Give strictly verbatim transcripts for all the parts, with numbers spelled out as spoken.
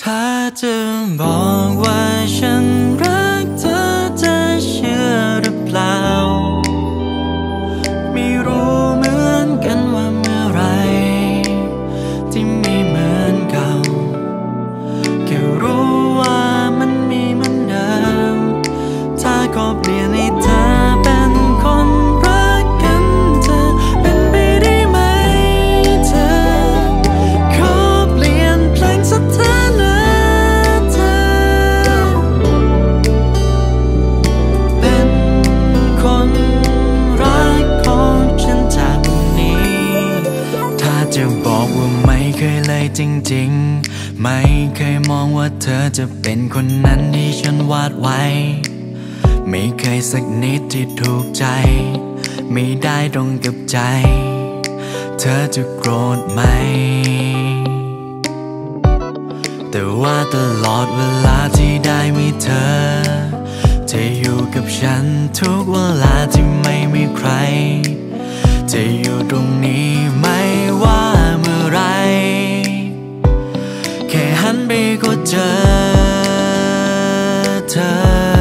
ถ้าจะบอกว่าฉันรักเธอจะเชื่อหรือเปล่าไม่รู้เหมือนกันว่าเมื่อไรที่ไม่เหมือนเก่าแค่รู้ว่ามันมีเหมือนเดิมถ้าก็เปลี่ยนให้เธอเป็นคนรักกันจะเป็นไปได้ไหมเธอขอเปลี่ยนแปลงสถานะเธอเป็นคนรักของฉันจากวันนี้ถ้าจะบอกว่าไม่เคยเลยจริงๆไม่เคยมองว่าเธอจะเป็นคนนั้นที่ฉันวาดไว้ไม่เคยสักนิดที่ถูกใจไม่ได้ตรงกับใจเธอจะโกรธไหมแต่ว่าตลอดเวลาที่ได้มีเธอเธออยู่กับฉันทุกเวลาที่ไม่มีใครจะอยู่ตรงนี้ไม่ว่าเมื่อไรแค่หันไปก็เจอเธอ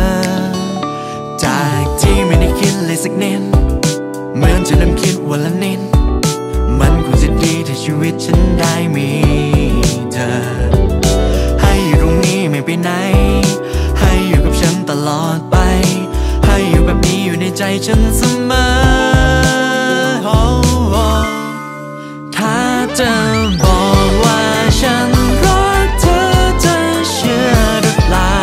จากที่ไม่ได้คิดเลยสักนิดเหมือนจะเริ่มคิดวันละนิดมันคงจะดีถ้าชีวิตฉันได้มีเธอให้อยู่ตรงนี้ไม่ไปไหนให้อยู่กับฉันตลอดไปให้อยู่แบบนี้อยู่ในใจฉันเสมอ oh, oh. ถ้าจะบอกว่าฉันรักเธอจะเชื่อหรือเปล่า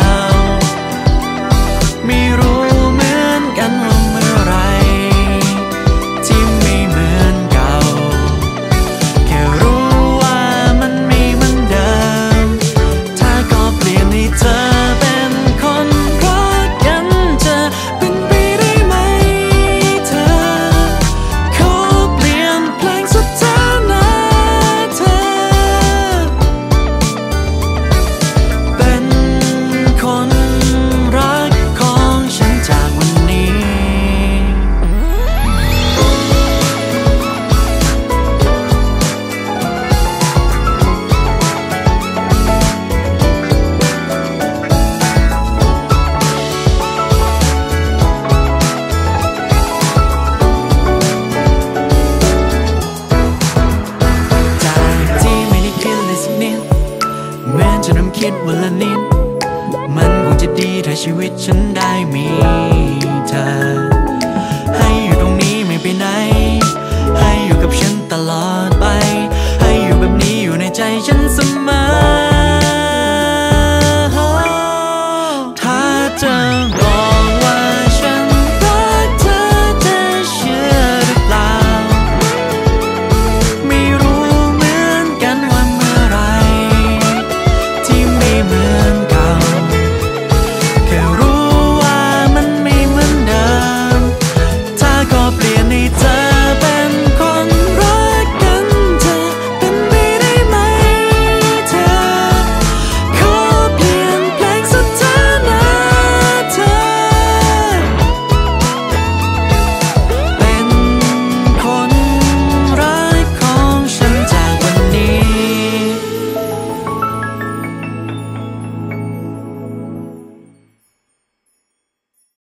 ไม่รู้เหมือนกันว่าเมื่อไรที่ไม่เหมือนเก่าแค่รู้ว่ามันไม่เหมือนเดิมถ้าก็เปลี่ยนให้เธอเป็นคนรักกันจะเป็นไปได้ไหมเธอขอเปลี่ยนแปลงสถานะเธอเป็นคนรักของฉันจากวันนี้จากที่ไม่ได้คิดเลยสักนิดเหมือนจะเริ่มคิดวันละนิดมันคงจะดีถ้าชีวิตฉันได้มีเธอให้อยู่ตรงนี้ไม่ไปไหนให้อยู่กับฉันตลอดไปให้อยู่แบบนี้อยู่ในใจฉันเสม